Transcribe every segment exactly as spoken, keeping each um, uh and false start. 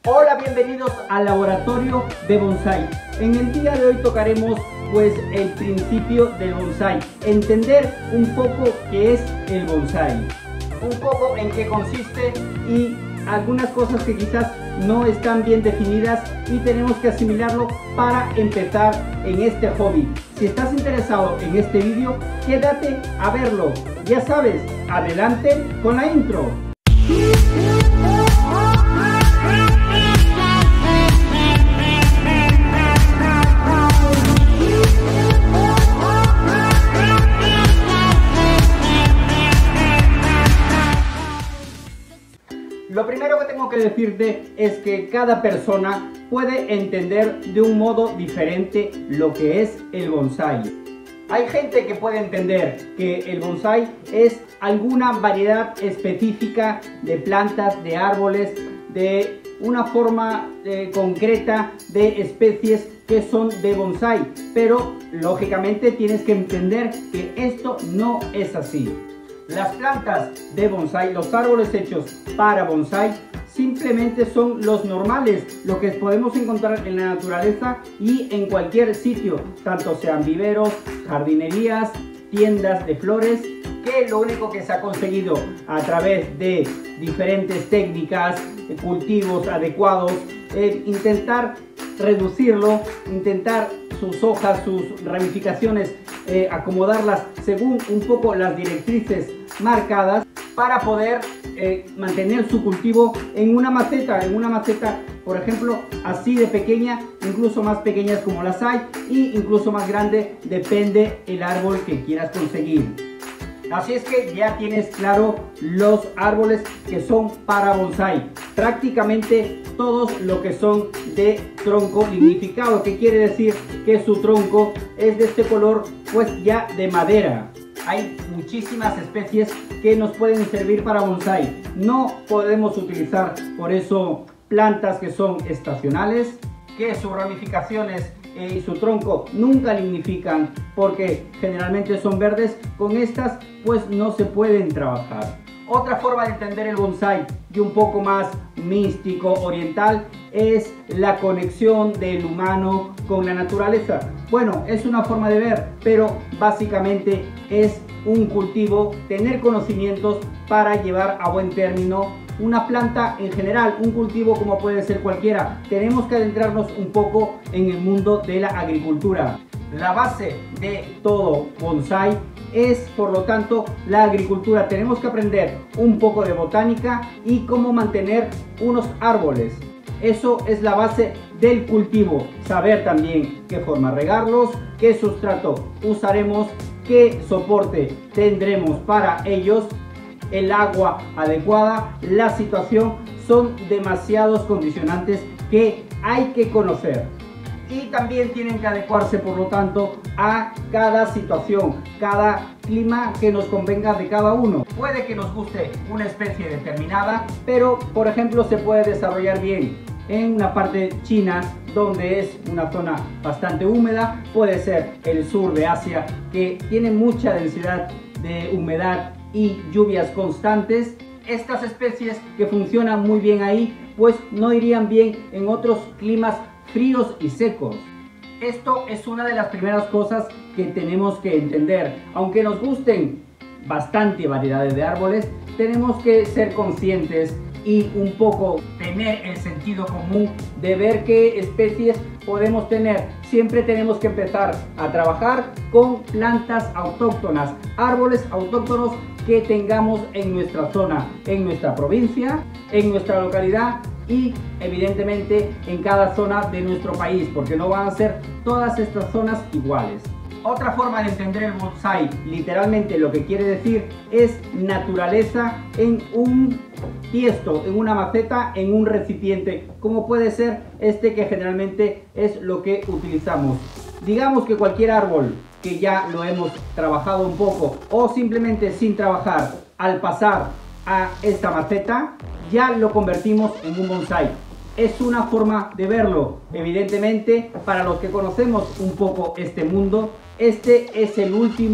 Hola, bienvenidos al laboratorio de bonsai. En el día de hoy tocaremos pues el principio del bonsai, entender un poco qué es el bonsai, un poco en qué consiste y algunas cosas que quizás no están bien definidas y tenemos que asimilarlo para empezar en este hobby. Si estás interesado en este vídeo, quédate a verlo. Ya sabes, adelante con la intro. Lo primero que tengo que decirte es que cada persona puede entender de un modo diferente lo que es el bonsai. Hay gente que puede entender que el bonsai es alguna variedad específica de plantas, de árboles, de una forma eh, concreta de especies que son de bonsai, pero lógicamente tienes que entender que esto no es así. Las plantas de bonsai, los árboles hechos para bonsai, simplemente son los normales, lo que podemos encontrar en la naturaleza y en cualquier sitio, tanto sean viveros, jardinerías, tiendas de flores, que lo único que se ha conseguido a través de diferentes técnicas, cultivos adecuados, eh, intentar reducirlo, intentar sus hojas, sus ramificaciones, eh, acomodarlas según un poco las directrices marcadas para poder eh, mantener su cultivo en una maceta, en una maceta, por ejemplo, así de pequeña, incluso más pequeñas como las hay, y incluso más grande, depende el árbol que quieras conseguir. Así es que ya tienes claro los árboles que son para bonsai. Prácticamente todos lo que son de tronco lignificado, que quiere decir que su tronco es de este color, pues ya de madera. Hay muchísimas especies que nos pueden servir para bonsai. No podemos utilizar por eso plantas que son estacionales, que sus ramificaciones y su tronco nunca lignifican porque generalmente son verdes. Con estas pues no se pueden trabajar. Otra forma de entender el bonsai y un poco más místico oriental es la conexión del humano con la naturaleza. Bueno, es una forma de ver, pero básicamente es un cultivo, tener conocimientos para llevar a buen término una planta en general, un cultivo como puede ser cualquiera. Tenemos que adentrarnos un poco en el mundo de la agricultura. La base de todo bonsai es, por lo tanto, la agricultura. Tenemos que aprender un poco de botánica y cómo mantener unos árboles. Eso es la base del cultivo. Saber también qué forma regarlos, qué sustrato usaremos, qué soporte tendremos para ellos, el agua adecuada, la situación. Son demasiados condicionantes que hay que conocer. Y también tienen que adecuarse, por lo tanto, a cada situación, cada clima que nos convenga de cada uno. Puede que nos guste una especie determinada, pero por ejemplo se puede desarrollar bien en una parte china, donde es una zona bastante húmeda. Puede ser el sur de Asia, que tiene mucha densidad de humedad y lluvias constantes. Estas especies que funcionan muy bien ahí, pues no irían bien en otros climas fríos y secos. Esto es una de las primeras cosas que tenemos que entender. Aunque nos gusten bastante variedades de árboles, tenemos que ser conscientes y un poco tener el sentido común de ver qué especies podemos tener. Siempre tenemos que empezar a trabajar con plantas autóctonas, árboles autóctonos que tengamos en nuestra zona, en nuestra provincia, en nuestra localidad y evidentemente en cada zona de nuestro país, porque no van a ser todas estas zonas iguales. Otra forma de entender el bonsai, literalmente lo que quiere decir es naturaleza en un tiesto, en una maceta, en un recipiente, como puede ser este, que generalmente es lo que utilizamos. Digamos que cualquier árbol que ya lo hemos trabajado un poco o simplemente sin trabajar, al pasar a esta maceta ya lo convertimos en un bonsai. Es una forma de verlo. Evidentemente, para los que conocemos un poco este mundo, este es el último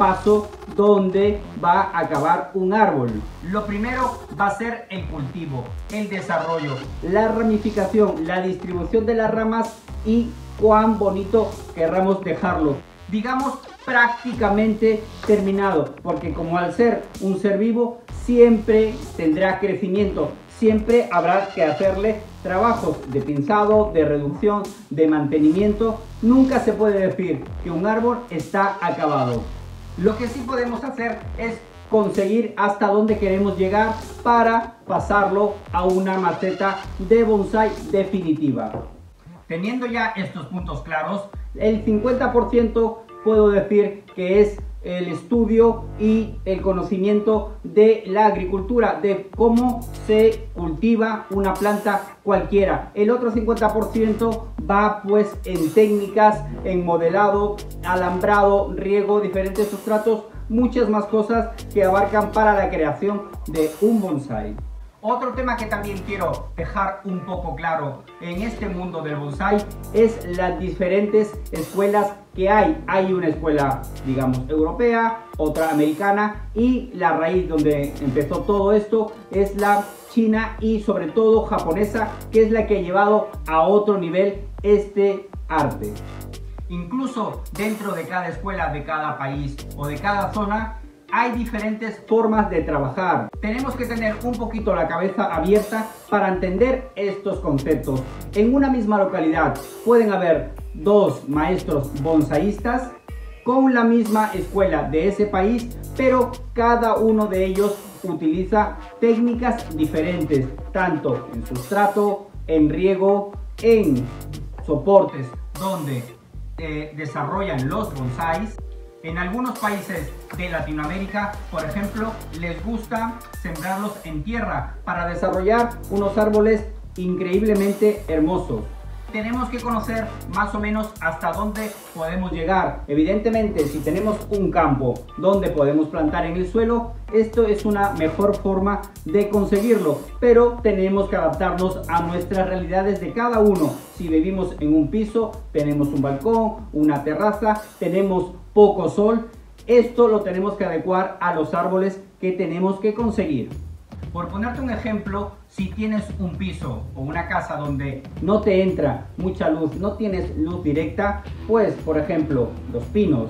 paso donde va a acabar un árbol. Lo primero va a ser el cultivo, el desarrollo, la ramificación, la distribución de las ramas y cuán bonito querramos dejarlo. Digamos prácticamente terminado, porque como al ser un ser vivo siempre tendrá crecimiento, siempre habrá que hacerle trabajos de pinzado, de reducción, de mantenimiento. Nunca se puede decir que un árbol está acabado. Lo que sí podemos hacer es conseguir hasta dónde queremos llegar para pasarlo a una maceta de bonsái definitiva. Teniendo ya estos puntos claros, el cincuenta por ciento puedo decir que es el estudio y el conocimiento de la agricultura, de cómo se cultiva una planta cualquiera. El otro cincuenta por ciento va pues en técnicas, en modelado, alambrado, riego, diferentes sustratos, muchas más cosas que abarcan para la creación de un bonsái. Otro tema que también quiero dejar un poco claro en este mundo del bonsái es las diferentes escuelas que hay. Hay una escuela, digamos, europea, otra americana, y la raíz donde empezó todo esto es la china y sobre todo japonesa, que es la que ha llevado a otro nivel este arte. Incluso dentro de cada escuela, de cada país o de cada zona, hay diferentes formas de trabajar. Tenemos que tener un poquito la cabeza abierta para entender estos conceptos. En una misma localidad pueden haber dos maestros bonsaístas con la misma escuela de ese país, pero cada uno de ellos utiliza técnicas diferentes, tanto en sustrato, en riego, en soportes donde eh, desarrollan los bonsáis. En algunos países de Latinoamérica, por ejemplo, les gusta sembrarlos en tierra para desarrollar unos árboles increíblemente hermosos. Tenemos que conocer más o menos hasta dónde podemos llegar. Evidentemente, si tenemos un campo donde podemos plantar en el suelo, esto es una mejor forma de conseguirlo, pero tenemos que adaptarnos a nuestras realidades de cada uno. Si vivimos en un piso, tenemos un balcón, una terraza, tenemos poco sol, esto lo tenemos que adecuar a los árboles que tenemos que conseguir. Por ponerte un ejemplo, si tienes un piso o una casa donde no te entra mucha luz, no tienes luz directa, pues por ejemplo los pinos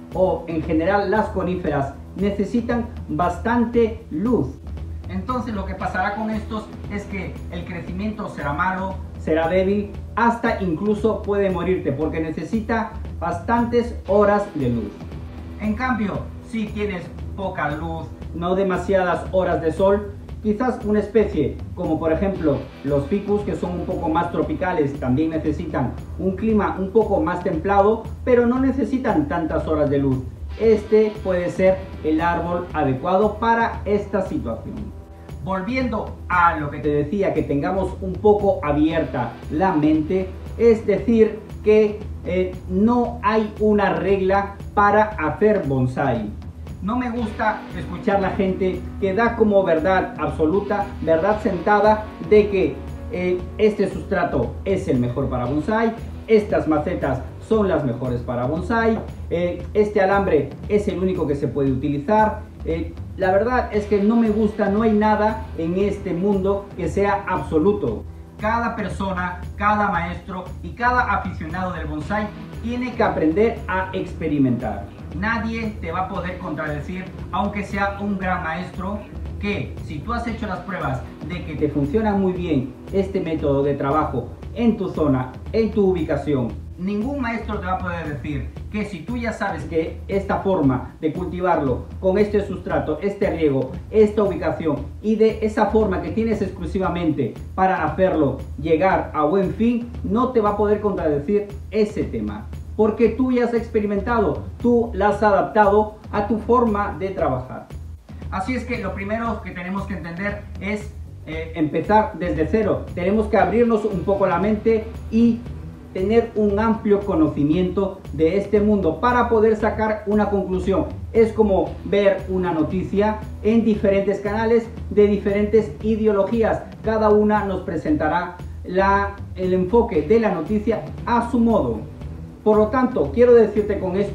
o en general las coníferas necesitan bastante luz. Entonces lo que pasará con estos es que el crecimiento será malo, será débil, hasta incluso puede morirte porque necesita bastantes horas de luz. En cambio, si tienes poca luz, no demasiadas horas de sol, quizás una especie como por ejemplo los ficus, que son un poco más tropicales, también necesitan un clima un poco más templado, pero no necesitan tantas horas de luz. Este puede ser el árbol adecuado para esta situación. Volviendo a lo que te decía, que tengamos un poco abierta la mente, es decir que eh, no hay una regla para hacer bonsái. No me gusta escuchar la gente que da como verdad absoluta, verdad sentada, de que eh, este sustrato es el mejor para bonsái, estas macetas son las mejores para bonsái, eh, este alambre es el único que se puede utilizar. Eh, la verdad es que no me gusta, no hay nada en este mundo que sea absoluto. Cada persona, cada maestro y cada aficionado del bonsái tiene que aprender a experimentar. Nadie te va a poder contradecir, aunque sea un gran maestro, que si tú has hecho las pruebas de que te funciona muy bien este método de trabajo en tu zona, en tu ubicación, ningún maestro te va a poder decir que si tú ya sabes que esta forma de cultivarlo con este sustrato, este riego, esta ubicación y de esa forma que tienes exclusivamente para hacerlo llegar a buen fin, no te va a poder contradecir ese tema. Porque tú ya has experimentado, tú la has adaptado a tu forma de trabajar. Así es que lo primero que tenemos que entender es eh, empezar desde cero. Tenemos que abrirnos un poco la mente y tener un amplio conocimiento de este mundo para poder sacar una conclusión. Es como ver una noticia en diferentes canales de diferentes ideologías. Cada una nos presentará la, el enfoque de la noticia a su modo. Por lo tanto, quiero decirte con esto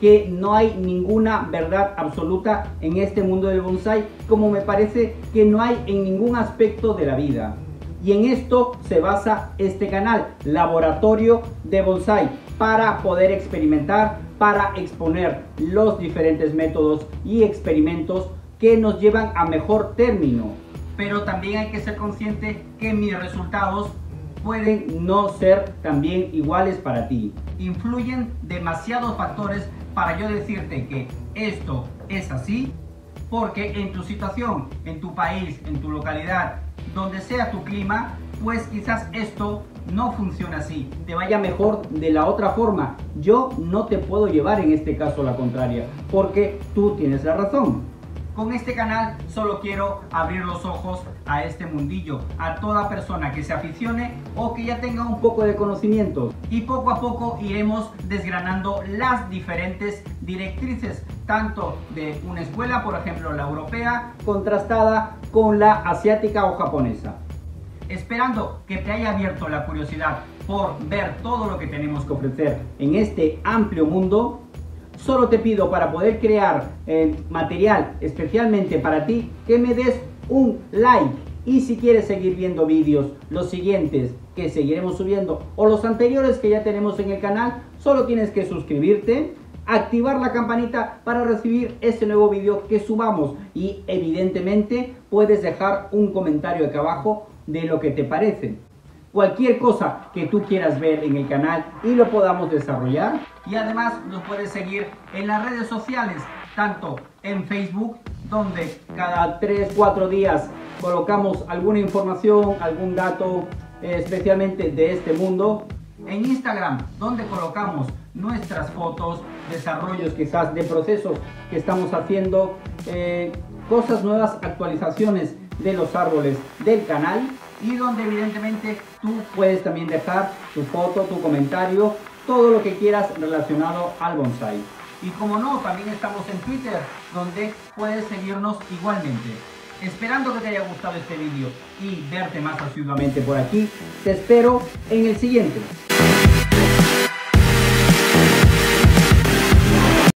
que no hay ninguna verdad absoluta en este mundo del bonsái, como me parece que no hay en ningún aspecto de la vida. Y en esto se basa este canal, Laboratorio de Bonsái, para poder experimentar, para exponer los diferentes métodos y experimentos que nos llevan a mejor término. Pero también hay que ser consciente que mis resultados pueden no ser también iguales para ti. Influyen demasiados factores para yo decirte que esto es así, porque en tu situación, en tu país, en tu localidad, donde sea tu clima, pues quizás esto no funciona así, te vaya mejor de la otra forma. Yo no te puedo llevar en este caso la contraria, porque tú tienes la razón. Con este canal solo quiero abrir los ojos a este mundillo, a toda persona que se aficione o que ya tenga un poco de conocimiento. Y poco a poco iremos desgranando las diferentes directrices, tanto de una escuela, por ejemplo la europea, contrastada con la asiática o japonesa. Esperando que te haya abierto la curiosidad por ver todo lo que tenemos que ofrecer en este amplio mundo, solo te pido, para poder crear eh, material especialmente para ti, que me des un like. Y si quieres seguir viendo vídeos, los siguientes que seguiremos subiendo o los anteriores que ya tenemos en el canal, solo tienes que suscribirte, activar la campanita para recibir este nuevo vídeo que subamos. Y evidentemente puedes dejar un comentario acá abajo de lo que te parece. Cualquier cosa que tú quieras ver en el canal y lo podamos desarrollar. Y además nos puedes seguir en las redes sociales, tanto en Facebook, donde cada tres cuatro días colocamos alguna información, algún dato eh, especialmente de este mundo. En Instagram, donde colocamos nuestras fotos, desarrollos quizás de procesos que estamos haciendo, eh, cosas nuevas, actualizaciones de los árboles del canal, y donde evidentemente tú puedes también dejar tu foto, tu comentario, todo lo que quieras relacionado al bonsái. Y como no, también estamos en Twitter, donde puedes seguirnos igualmente. Esperando que te haya gustado este vídeo y verte más asiduamente por aquí, te espero en el siguiente.